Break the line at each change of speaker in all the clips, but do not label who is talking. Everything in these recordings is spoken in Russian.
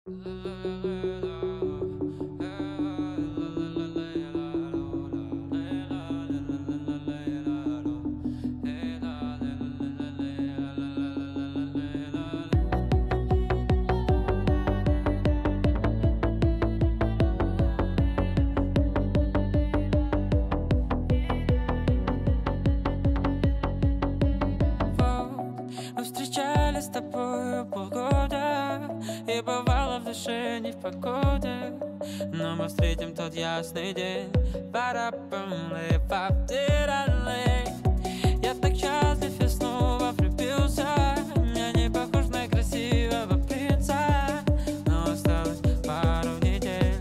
Мы встречались с тобою полгода, и бывало в душе не в погоде, но мы встретим тот ясный день. Я так счастлив и снова влюбился. Я не похож на красивого принца, но осталось пару недель.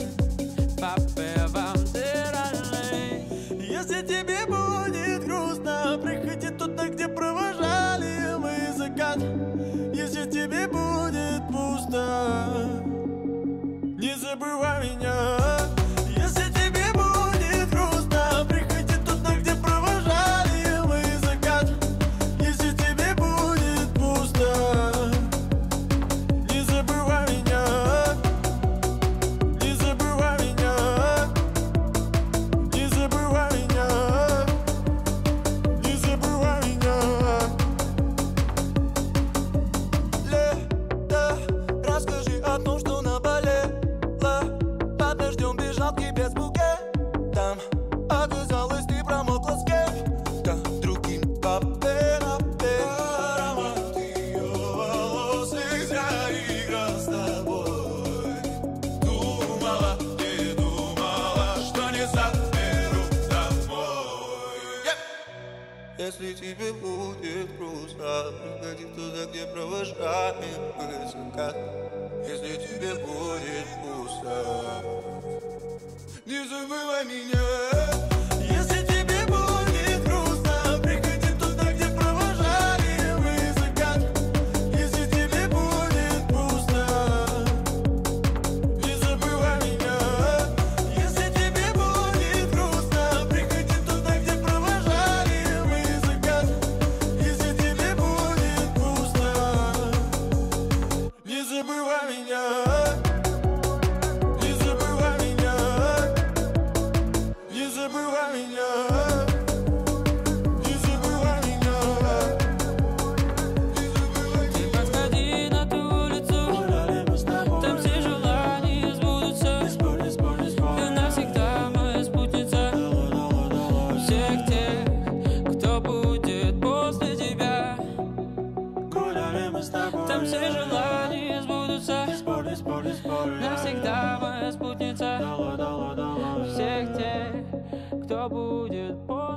Если тебе будет грустно, приходи туда, где провожали мы закат. Если тебе будет пусто, не забывай меня. Если тебе будет грустно, приходи туда, где провожали мы закат. Если тебе будет пусто, не забывай меня. Не забывай меня. Не забывай меня. Не забывай меня. Лето, расскажи о том, что наболело. Под дождем бежал к тебе с букетом. Оказалось, ты промокла с кем-то другим. Аромат ее волос заиграл с тобой. Думала, не думала, что не заберу домой. Если тебе будет грустно, приходи туда, где провожаем мы закат. Если тебе будет пусто, не забывай меня. Если тебе будет грустно, приходи туда, где провожали мы закат. Если тебе будет пусто, не забывай меня. Если тебе будет грустно, приходи туда, где провожали мы закат. Если тебе будет пусто, не забывай меня. Не забывай меня. Не забывай меня. Не забывай меня.
Ты подходи на ту улицу, там все желания сбудутся. Ты навсегда моя спутница. Всех тех, кто будет после тебя,
Гуляли мы с тобой.
там все желания сбудутся. Навсегда моя спутница. Всех тех, кто будет после